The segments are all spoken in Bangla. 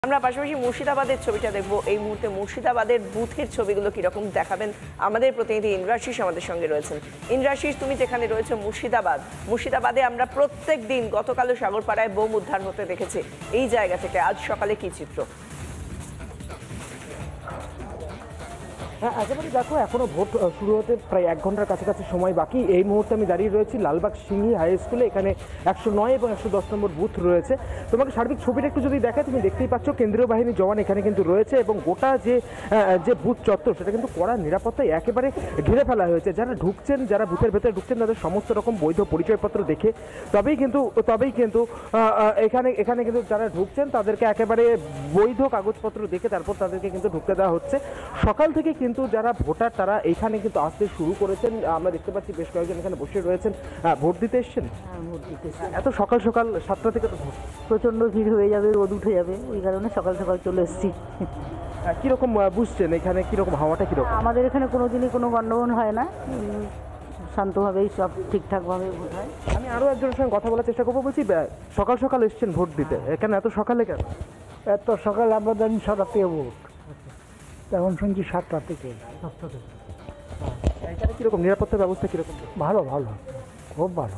আমরা পাশাপাশি মুর্শিদাবাদের ছবিটা দেখব। এই মুহূর্তে মুর্শিদাবাদের বুথের ছবিগুলো কিরকম দেখাবেন আমাদের প্রতিনিধি ইন্দ্রাশিস আমাদের সঙ্গে রয়েছেন। ইন্দ্রাশিস, তুমি যেখানে রয়েছে মুর্শিদাবাদে আমরা প্রত্যেক দিন গতকালও সাগরপাড়ায় বোম উদ্ধার হতে দেখেছি। এই জায়গা থেকে আজ সকালে কি চিত্র? হ্যাঁ, একেবারে দেখো, এখনো ভোট শুরু হতে প্রায় 1 ঘন্টার কাছাকাছি সময় বাকি। এই মুহূর্তে আমি দাঁড়িয়ে রয়েছি লালবাগ সিংহি হাই স্কুলে। এখানে 109 এবং 110 নম্বর বুথ রয়েছে। তোমাকে সার্বিক ছবিটা একটু যদি দেখায়, তুমি দেখতেই পাচ্ছ কেন্দ্রীয় বাহিনী জওয়ান এখানে কিন্তু রয়েছে এবং গোটা যে বুথ চত্বর সেটা কিন্তু কড়া নিরাপত্তায় একেবারে ঘিরে ফেলা হয়েছে। যারা ঢুকছেন, যারা বুথের ভেতরে ঢুকছেন, তাদের সমস্ত রকম বৈধ পরিচয়পত্র দেখে তবেই কিন্তু এখানে কিন্তু যারা ঢুকছেন তাদেরকে একেবারে বৈধ কাগজপত্র দেখে তারপর তাদেরকে কিন্তু ঢুকতে দেওয়া হচ্ছে। সকাল থেকে কিন্তু যারা ভোটার তারা এখানে কিন্তু আসতে শুরু করেছেন। আমরা দেখতে পাচ্ছি বেশ কয়েকজন এখানে বসে রয়েছেন। ভোট দিতে এসছেন? ভোট দিতে এত সকাল 7টা থেকে তো প্রচণ্ড ভিড় হয়ে যাবে, রোদ উঠে যাবে, ওই কারণে সকাল চলে এসেছি। কীরকম বুঝছেন এখানে, কীরকম হাওয়াটা কীরকম? আমাদের এখানে কোনো দিনই কোনো গণ্ডগোল হয় না, শান্তভাবেই সব ঠিকঠাকভাবে ভোট হয়। আমি আরও একজনের সঙ্গে কথা বলার চেষ্টা করবো। বলছি, সকাল এসছেন ভোট দিতে, এখানে এত সকালে কেন? এত সকালে আমরা জানি 6টা থেকে ভোট, এখন শুনছি 7টা থেকে। এখানে কীরকম নিরাপত্তা ব্যবস্থা কীরকম? ভালো, খুব ভালো।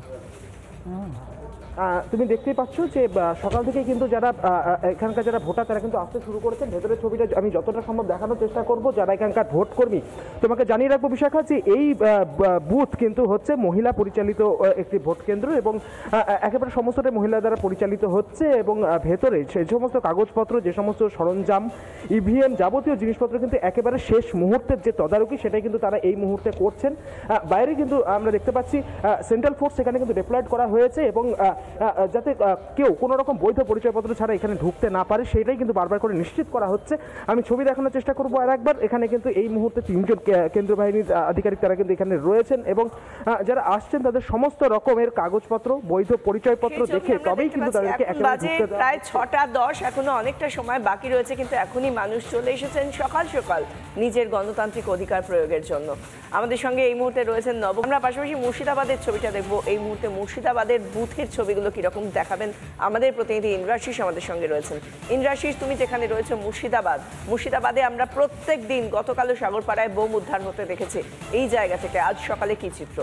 তুমি দেখতেই পাচ্ছ যে সকাল থেকে কিন্তু যারা এখানকার যারা ভোটার তারা কিন্তু আসতে শুরু করেছেন। ভেতরের ছবিটা আমি যতটা সম্ভব দেখানোর চেষ্টা করব। যারা এখানকার ভোট কর্মী, তোমাকে জানিয়ে রাখবো বিশাখা যে এই বুথ কিন্তু হচ্ছে মহিলা পরিচালিত একটি ভোট কেন্দ্র এবং একেবারে সমস্তটাই মহিলা দ্বারা পরিচালিত হচ্ছে এবং ভেতরে সেই সমস্ত কাগজপত্র, যে সমস্ত সরঞ্জাম, ইভিএম যাবতীয় জিনিসপত্র কিন্তু একেবারে শেষ মুহূর্তের যে তদারকি সেটাই কিন্তু তারা এই মুহূর্তে করছেন। বাইরে কিন্তু আমরা দেখতে পাচ্ছি সেন্ট্রাল ফোর্স এখানে কিন্তু ডিপ্লয়েড করা হয়েছে এবং যাতে কেউ কোনো রকম বৈধ পরিচয়পত্র ছাড়া এখানে ঢুকতে না পারে সেটাই কিন্তু বারবার করে নিশ্চিত করা হচ্ছে। আমি ছবি দেখানোর চেষ্টা করবো আর একবার। এখানে কিন্তু এই মুহূর্তে 3জন কেন্দ্রীয় বাহিনীর আধিকারিক তারা কিন্তু এখানে রয়েছেন এবং যারা আসছেন তাদের সমস্ত রকমের কাগজপত্র, বৈধ পরিচয়পত্র দেখে তবেই কিন্তু তাদেরকে প্রায় 6:10, এখনো অনেকটা সময় বাকি রয়েছে, কিন্তু এখনই মানুষ চলে এসেছেন সকাল নিজের গণতান্ত্রিক অধিকার প্রয়োগের জন্য। আমাদের সঙ্গে এই মুহূর্তে রয়েছেন নব। আমরা পাশাপাশি মুর্শিদাবাদের ছবিটা দেখব। এই মুহূর্তে মুর্শিদাবাদের বুথের ছবিগুলো কিরকম দেখাবেন আমাদের প্রতিনিধি ইন্দ্রাশিস আমাদের সঙ্গে রয়েছেন। ইন্দ্রাশিস, তুমি যেখানে রয়েছে মুর্শিদাবাদে আমরা প্রত্যেক দিন গতকালও সাগরপাড়ায় বোম উদ্ধার হতে দেখেছি। এই জায়গা থেকে আজ সকালে কি চিত্র?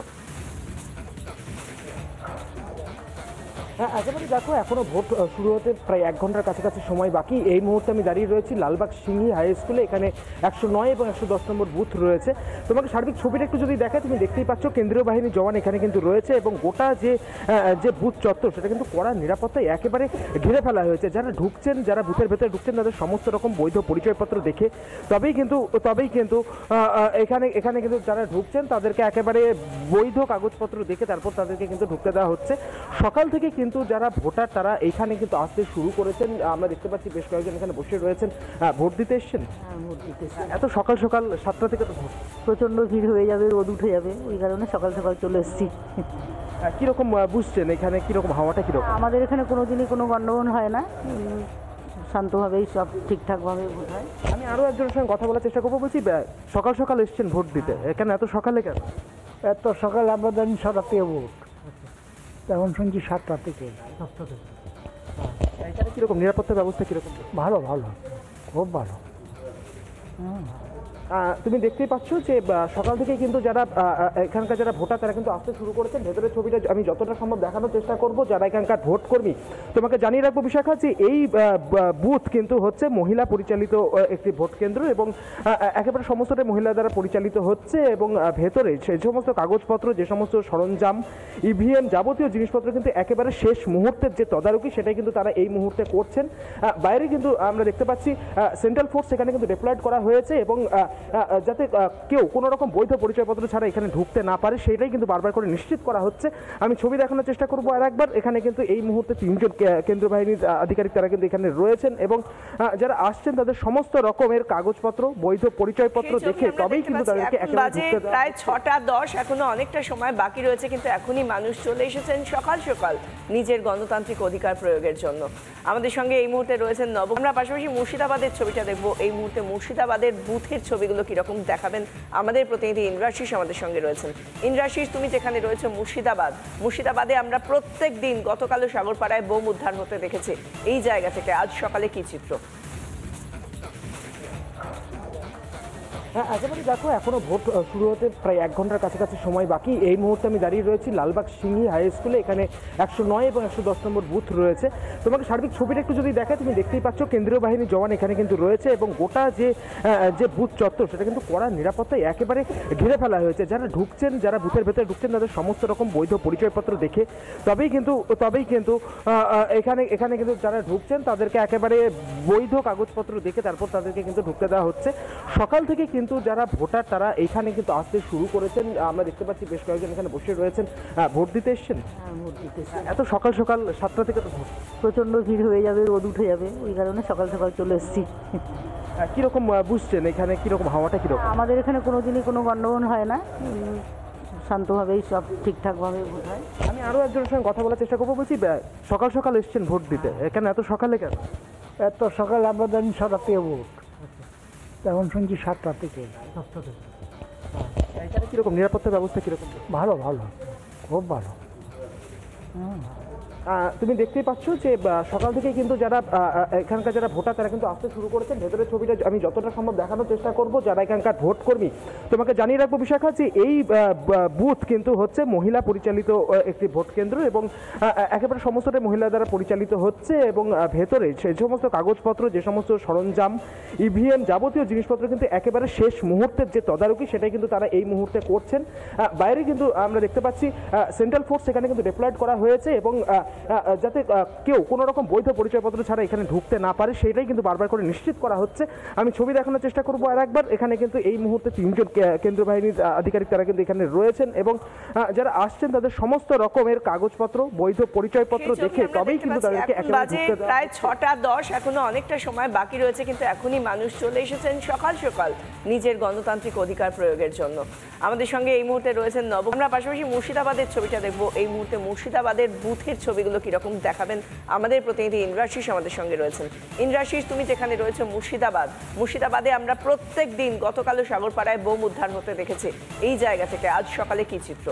হ্যাঁ, একেবারে দেখো, এখনো ভোট শুরু হতে প্রায় 1 ঘন্টার কাছাকাছি সময় বাকি। এই মুহূর্তে আমি দাঁড়িয়ে রয়েছি লালবাগ সিংহি হাই স্কুলে। এখানে 109 এবং 110 নম্বর বুথ রয়েছে। তোমাকে সার্বিক ছবিটা একটু যদি দেখায়, তুমি দেখতেই পাচ্ছ কেন্দ্রীয় বাহিনী জওয়ান এখানে কিন্তু রয়েছে এবং গোটা যে বুথ চত্বর সেটা কিন্তু কড়া নিরাপত্তায় একেবারে ঘিরে ফেলা হয়েছে। যারা ঢুকছেন, যারা বুথের ভেতরে ঢুকছেন, তাদের সমস্ত রকম বৈধ পরিচয়পত্র দেখে তবেই কিন্তু এখানে কিন্তু যারা ঢুকছেন তাদেরকে একেবারে বৈধ কাগজপত্র দেখে তারপর তাদেরকে কিন্তু ঢুকতে দেওয়া হচ্ছে। সকাল থেকে কিন্তু যারা ভোটার তারা এখানে কিন্তু আসতে শুরু করেছেন। আমরা দেখতে পাচ্ছি বেশ কয়েকজন এখানে বসে রয়েছেন। ভোট দিতে এসছেন? ভোট দিতে এত সকাল 7টা থেকে তো ভোট। প্রচণ্ড ভিড় হয়ে যাবে, রোদ উঠে যাবে, ওই কারণে সকাল চলে এসেছি। কীরকম বুঝছেন এখানে, কীরকম হাওয়াটা কীরকম? আমাদের এখানে কোনো দিনই কোনো গণ্ডগোল হয় না, শান্তভাবেই সব ঠিকঠাকভাবে ভোট হয়। আমি আরও একজনের সঙ্গে কথা বলার চেষ্টা করবো। বলছি, সকাল এসছেন ভোট দিতে, এখানে এত সকালে কেন? এত সকালে আমরা জানি 6টা থেকে ভোট, এখন শুনছি 7টা থেকে। এখানে কীরকম নিরাপত্তা ব্যবস্থা কীরকম? ভালো, খুব ভালো। তুমি দেখতেই পাচ্ছ যে সকাল থেকে কিন্তু যারা এখানকার যারা ভোটার তারা কিন্তু আসতে শুরু করেছেন। ভেতরের ছবিটা আমি যতটা সম্ভব দেখানোর চেষ্টা করব। যারা এখানকার ভোট কর্মী, তোমাকে জানিয়ে রাখবো বিশাখা যে এই বুথ কিন্তু হচ্ছে মহিলা পরিচালিত একটি ভোট কেন্দ্র এবং একেবারে সমস্তটাই মহিলা দ্বারা পরিচালিত হচ্ছে এবং ভেতরে সেই সমস্ত কাগজপত্র, যে সমস্ত সরঞ্জাম, ইভিএম যাবতীয় জিনিসপত্র কিন্তু একেবারে শেষ মুহূর্তের যে তদারকি সেটাই কিন্তু তারা এই মুহূর্তে করছেন। বাইরে কিন্তু আমরা দেখতে পাচ্ছি সেন্ট্রাল ফোর্স এখানে কিন্তু ডিপ্লয়েড করা হয়েছে এবং যাতে কেউ কোনো রকম বৈধ পরিচয়পত্র ছাড়া এখানে ঢুকতে না পারে সেটাই কিন্তু বারবার করে নিশ্চিত করা হচ্ছে। আমি ছবি দেখানোর চেষ্টা করবো আর একবার। এখানে কিন্তু এই মুহূর্তে 3জন কেন্দ্রীয় বাহিনীর আধিকারিক তারা কিন্তু এখানে রয়েছেন এবং যারা আসছেন তাদের সমস্ত রকমের কাগজপত্র, বৈধ পরিচয়পত্র দেখে তবেই কিন্তু তাদেরকে প্রায় 6:10, এখনো অনেকটা সময় বাকি রয়েছে, কিন্তু এখনই মানুষ চলে এসেছেন সকাল নিজের গণতান্ত্রিক অধিকার প্রয়োগের জন্য। আমাদের সঙ্গে এই মুহূর্তে রয়েছেন নব। আমরা পাশাপাশি মুর্শিদাবাদের ছবিটা দেখব। এই মুহূর্তে মুর্শিদাবাদের বুথের ছবি ছবিগুলো কিরকম দেখাবেন আমাদের প্রতিনিধি ইন্দ্রাশিস আমাদের সঙ্গে রয়েছেন। ইন্দ্রাশিস, তুমি যেখানে রয়েছে মুর্শিদাবাদে আমরা প্রত্যেক দিন গতকালও সাগরপাড়ায় বোম উদ্ধার হতে দেখেছি। এই জায়গা থেকে আজ সকালে কি চিত্র? হ্যাঁ, একেবারে দেখো, এখনো ভোট শুরু হতে প্রায় 1 ঘন্টার কাছাকাছি সময় বাকি। এই মুহূর্তে আমি দাঁড়িয়ে রয়েছি লালবাগ সিংহি হাই স্কুলে। এখানে 109 এবং 110 নম্বর বুথ রয়েছে। তোমাকে সার্বিক ছবিটা একটু যদি দেখে, তুমি দেখতেই পাচ্ছ কেন্দ্রীয় বাহিনী জওয়ান এখানে কিন্তু রয়েছে এবং গোটা যে বুথ চত্বর সেটা কিন্তু কড়া নিরাপত্তায় একেবারে ঘিরে ফেলা হয়েছে। যারা ঢুকছেন, যারা বুথের ভেতরে ঢুকছেন, তাদের সমস্ত রকম বৈধ পরিচয়পত্র দেখে তবেই কিন্তু এখানে কিন্তু যারা ঢুকছেন তাদেরকে একেবারে বৈধ কাগজপত্র দেখে তারপর তাদেরকে কিন্তু ঢুকতে দেওয়া হচ্ছে। সকাল থেকে কিন্তু যারা ভোটার তারা এখানে কিন্তু আসতে শুরু করেছেন। আমরা দেখতে পাচ্ছি বেশ কয়েকজন এখানে বসে রয়েছেন। ভোট দিতে এসছেন? ভোট দিতে এত সকাল 7টা থেকে তো ভোট, প্রচণ্ড ভিড় হয়ে যাবে, রোদ উঠে যাবে, ওই কারণে সকাল সকাল চলে এসেছি। কীরকম বুঝছেন এখানে কীরকম হাওয়াটা কীরকম? আমাদের এখানে কোনো দিনই কোনো গণ্ডগোল হয় না, শান্তভাবেই সব ঠিকঠাকভাবে ভোট হয়। আমি আরও একজনের সঙ্গে কথা বলার চেষ্টা করবো। বলছি, সকাল এসছেন ভোট দিতে, কেন এত সকালে কেন? এত সকালে আমরা জানি 6টা থেকে ভোট, এখন শুনছি 7টা থেকে। এখানে কীরকম নিরাপত্তা ব্যবস্থা কীরকম? ভালো ভালো, খুব ভালো। তুমি দেখতেই পাচ্ছ যে সকাল থেকে কিন্তু যারা এখানকার যারা ভোটার তারা কিন্তু আসতে শুরু করেছেন। ভেতরের ছবিটা আমি যতটা সম্ভব দেখানোর চেষ্টা করব। যারা এখানকার ভোট কর্মী, তোমাকে জানিয়ে রাখবো বিশাখা যে এই বুথ কিন্তু হচ্ছে মহিলা পরিচালিত একটি ভোট কেন্দ্র এবং একেবারে সমস্তটাই মহিলা দ্বারা পরিচালিত হচ্ছে এবং ভেতরে সেই সমস্ত কাগজপত্র, যে সমস্ত সরঞ্জাম, ইভিএম যাবতীয় জিনিসপত্র কিন্তু একেবারে শেষ মুহূর্তের যে তদারকি সেটাই কিন্তু তারা এই মুহূর্তে করছেন। বাইরে কিন্তু আমরা দেখতে পাচ্ছি সেন্ট্রাল ফোর্স এখানে কিন্তু ডিপ্লয়েড করা হয়েছে এবং যাতে কেউ কোনো রকম বৈধ পরিচয়পত্র ছাড়া এখানে ঢুকতে না পারে সেটাই কিন্তু বারবার করে নিশ্চিত করা হচ্ছে। আমি ছবি দেখানোর চেষ্টা করবো আর একবার। এখানে কিন্তু এই মুহূর্তে 3 জন কেন্দ্রীয় বাহিনীর আধিকারিক তারা কিন্তু এখানে রয়েছেন এবং যারা আসছেন তাদের সমস্ত রকমের কাগজপত্র, বৈধ পরিচয়পত্র দেখে তবেই কিন্তু তাদেরকে একেবারে ঢুকতে দেওয়া। প্রায় 6:10, এখনো অনেকটা সময় বাকি রয়েছে, কিন্তু এখনই মানুষ চলে এসেছেন সকাল সকাল নিজের গণতান্ত্রিক অধিকার প্রয়োগের জন্য। আমাদের সঙ্গে এই মুহূর্তে রয়েছেন নব। আমরা পাশাপাশি মুর্শিদাবাদের ছবিটা দেখবো। এই মুহূর্তে মুর্শিদাবাদের বুথের ছবিগুলো কিরকম দেখাবেন আমাদের প্রতিনিধি ইন্দ্রাশিস আমাদের সঙ্গে রয়েছেন। ইন্দ্রাশিস, তুমি যেখানে রয়েছে মুর্শিদাবাদে আমরা প্রত্যেক দিন গতকালও সাগরপাড়ায় বোম উদ্ধার হতে দেখেছি। এই জায়গা থেকে আজ সকালে কি চিত্র?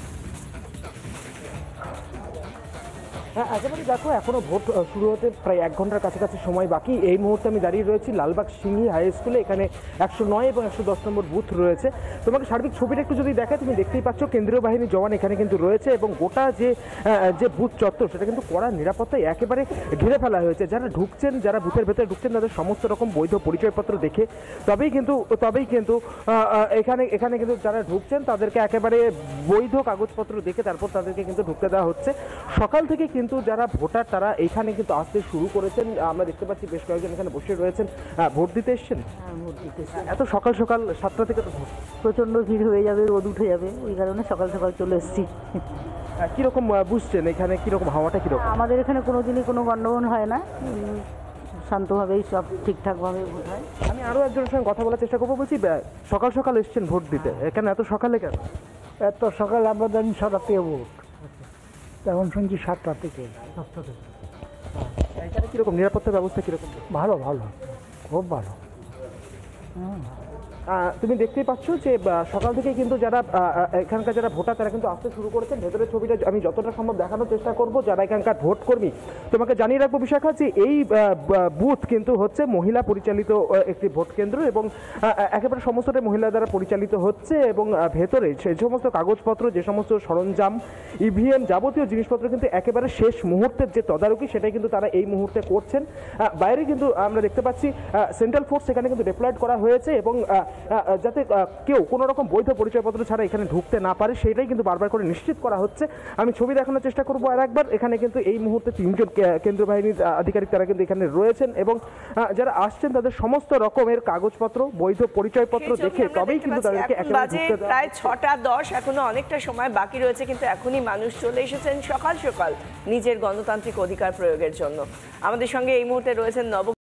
হ্যাঁ, একেবারে দেখো, এখনো ভোট শুরু হতে প্রায় 1 ঘন্টার কাছাকাছি সময় বাকি। এই মুহূর্তে আমি দাঁড়িয়ে রয়েছি লালবাগ সিংহি হাই স্কুলে। এখানে 109 এবং 110 নম্বর বুথ রয়েছে। তোমাকে সার্বিক ছবিটা একটু যদি দেখে, তুমি দেখতেই পাচ্ছ কেন্দ্রীয় বাহিনী জওয়ান এখানে কিন্তু রয়েছে এবং গোটা যে বুথ চত্বর সেটা কিন্তু কড়া নিরাপত্তায় একেবারে ঘিরে ফেলা হয়েছে। যারা ঢুকছেন, যারা বুথের ভেতরে ঢুকছেন, তাদের সমস্ত রকম বৈধ পরিচয়পত্র দেখে তবেই কিন্তু এখানে কিন্তু যারা ঢুকছেন তাদেরকে একেবারে বৈধ কাগজপত্র দেখে তারপর তাদেরকে কিন্তু ঢুকতে দেওয়া হচ্ছে। সকাল থেকে কিন্তু যারা ভোটার তারা এখানে কিন্তু আসতে শুরু করেছেন। আমরা দেখতে পাচ্ছি বেশ কয়েকজন এখানে বসে রয়েছেন। ভোট দিতে এসছেন? ভোট দিতে এত সকাল 7টা থেকে তো ভোট, প্রচণ্ড ভিড় হয়ে যাবে, রোদ উঠে যাবে, ওই কারণে সকাল সকাল চলে এসেছি। কীরকম বুঝছেন এখানে কীরকম হাওয়াটা কীরকম? আমাদের এখানে কোনো দিনই কোনো গণ্ডগোল হয় না, শান্তভাবেই সব ঠিকঠাকভাবে ভোট হয়। আমি আরও একজনের সঙ্গে কথা বলার চেষ্টা করবো। বলছি, সকাল এসছেন ভোট দিতে, কেন এত সকালে কেন? এত সকালে আমরা জানি 6টা থেকে ভোট, এখন শুনছি 7টা থেকে। এখানে কীরকম নিরাপত্তা ব্যবস্থা কীরকম? ভালো ভালো, খুব ভালো। তুমি দেখতেই পাচ্ছ যে সকাল থেকে কিন্তু যারা এখানকার যারা ভোটার তারা কিন্তু আসতে শুরু করেছেন। ভেতরের ছবিটা আমি যতটা সম্ভব দেখানোর চেষ্টা করব। যারা এখানকার ভোট কর্মী, তোমাকে জানিয়ে রাখবো বিশাখা যে এই বুথ কিন্তু হচ্ছে মহিলা পরিচালিত একটি ভোট কেন্দ্র এবং একেবারে সমস্তটাই মহিলা দ্বারা পরিচালিত হচ্ছে এবং ভেতরে সেই সমস্ত কাগজপত্র, যে সমস্ত সরঞ্জাম, ইভিএম যাবতীয় জিনিসপত্র কিন্তু একেবারে শেষ মুহূর্তের যে তদারকি সেটাই কিন্তু তারা এই মুহূর্তে করছেন। বাইরে কিন্তু আমরা দেখতে পাচ্ছি সেন্ট্রাল ফোর্স এখানে কিন্তু ডিপ্লয়েড করা হয়েছে এবং যাতে কেউ কোনো রকম বৈধ পরিচয়পত্র ছাড়া এখানে ঢুকতে না পারে সেটাই কিন্তু বারবার করে নিশ্চিত করা হচ্ছে। আমি ছবি দেখানোর চেষ্টা করবো আর একবার। এখানে কিন্তু এই মুহূর্তে 3 জন কেন্দ্রীয় বাহিনীর আধিকারিক তারা কিন্তু এখানে রয়েছেন এবং যারা আসছেন তাদের সমস্ত রকমের কাগজপত্র, বৈধ পরিচয়পত্র দেখে তবেই কিন্তু তাদেরকে একেবারে ঢুকতে দেওয়া। প্রায় 6:10, এখনো অনেকটা সময় বাকি রয়েছে, কিন্তু এখনই মানুষ চলে এসেছেন সকাল সকাল নিজের গণতান্ত্রিক অধিকার প্রয়োগের জন্য। আমাদের সঙ্গে এই মুহূর্তে রয়েছেন নব।